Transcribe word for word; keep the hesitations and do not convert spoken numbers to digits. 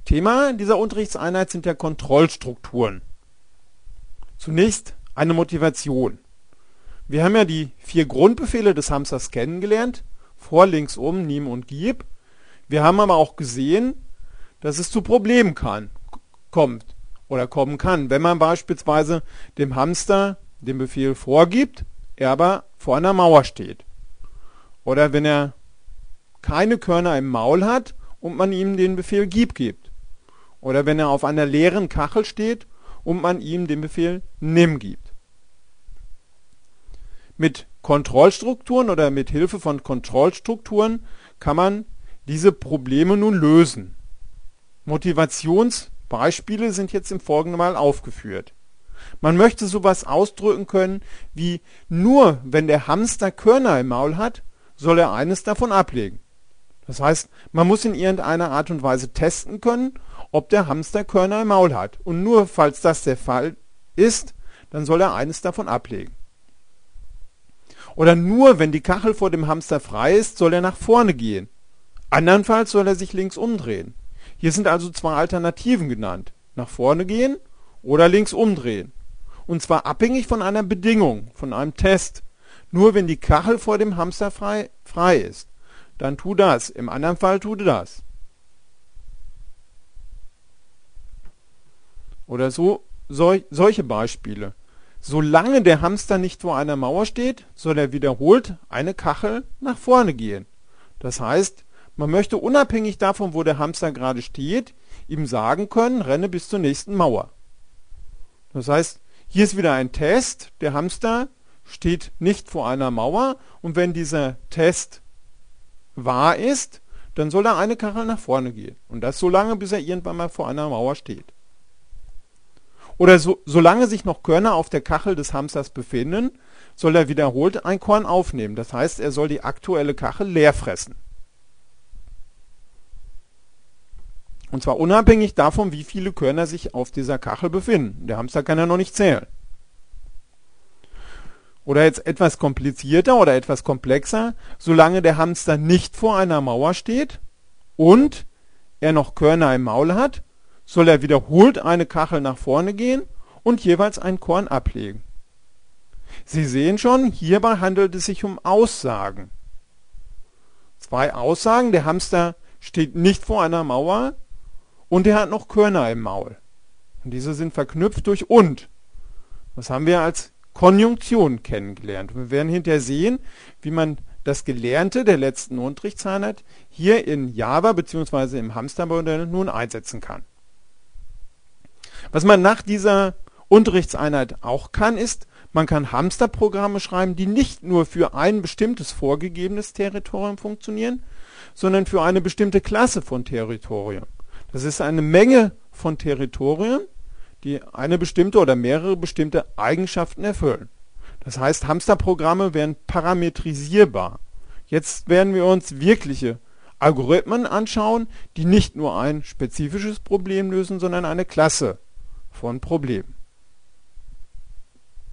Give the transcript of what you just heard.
Thema dieser Unterrichtseinheit sind ja Kontrollstrukturen. Zunächst eine Motivation. Wir haben ja die vier Grundbefehle des Hamsters kennengelernt. Vor, links, um, nimm und gib. Wir haben aber auch gesehen, dass es zu Problemen kann, kommt oder kommen kann, wenn man beispielsweise dem Hamster den Befehl vorgibt, er aber vor einer Mauer steht. Oder wenn er keine Körner im Maul hat und man ihm den Befehl gib gibt. Oder wenn er auf einer leeren Kachel steht und man ihm den Befehl nimm gibt. Mit Kontrollstrukturen oder mit Hilfe von Kontrollstrukturen kann man diese Probleme nun lösen. Motivationsbeispiele sind jetzt im Folgenden mal aufgeführt. Man möchte sowas ausdrücken können wie: Nur wenn der Hamster Körner im Maul hat, soll er eines davon ablegen. Das heißt, man muss in irgendeiner Art und Weise testen können, ob der Hamster Körner im Maul hat. Und nur falls das der Fall ist, dann soll er eines davon ablegen. Oder nur wenn die Kachel vor dem Hamster frei ist, soll er nach vorne gehen. Andernfalls soll er sich links umdrehen. Hier sind also zwei Alternativen genannt: nach vorne gehen oder links umdrehen. Und zwar abhängig von einer Bedingung, von einem Test. Nur wenn die Kachel vor dem Hamster frei, frei ist, dann tu das. Im anderen Fall tu das. Oder so sol, solche Beispiele. Solange der Hamster nicht vor einer Mauer steht, soll er wiederholt eine Kachel nach vorne gehen. Das heißt, man möchte unabhängig davon, wo der Hamster gerade steht, ihm sagen können, renne bis zur nächsten Mauer. Das heißt, hier ist wieder ein Test. Der Hamster steht nicht vor einer Mauer und wenn dieser Test wahr ist, dann soll er eine Kachel nach vorne gehen. Und das so lange, bis er irgendwann mal vor einer Mauer steht. Oder so, solange sich noch Körner auf der Kachel des Hamsters befinden, soll er wiederholt ein Korn aufnehmen. Das heißt, er soll die aktuelle Kachel leer fressen. Und zwar unabhängig davon, wie viele Körner sich auf dieser Kachel befinden. Der Hamster kann ja noch nicht zählen. Oder jetzt etwas komplizierter oder etwas komplexer: Solange der Hamster nicht vor einer Mauer steht und er noch Körner im Maul hat, soll er wiederholt eine Kachel nach vorne gehen und jeweils ein Korn ablegen. Sie sehen schon, hierbei handelt es sich um Aussagen. Zwei Aussagen: Der Hamster steht nicht vor einer Mauer und er hat noch Körner im Maul. Und diese sind verknüpft durch und. Das haben wir als Konjunktion kennengelernt. Wir werden hinterher sehen, wie man das Gelernte der letzten Unterrichtseinheit hier in Java bzw. im Hamstermodell nun einsetzen kann. Was man nach dieser Unterrichtseinheit auch kann, ist, man kann Hamsterprogramme schreiben, die nicht nur für ein bestimmtes vorgegebenes Territorium funktionieren, sondern für eine bestimmte Klasse von Territorien. Das ist eine Menge von Territorien, die eine bestimmte oder mehrere bestimmte Eigenschaften erfüllen. Das heißt, Hamsterprogramme werden parametrisierbar. Jetzt werden wir uns wirkliche Algorithmen anschauen, die nicht nur ein spezifisches Problem lösen, sondern eine Klasse von Problemen.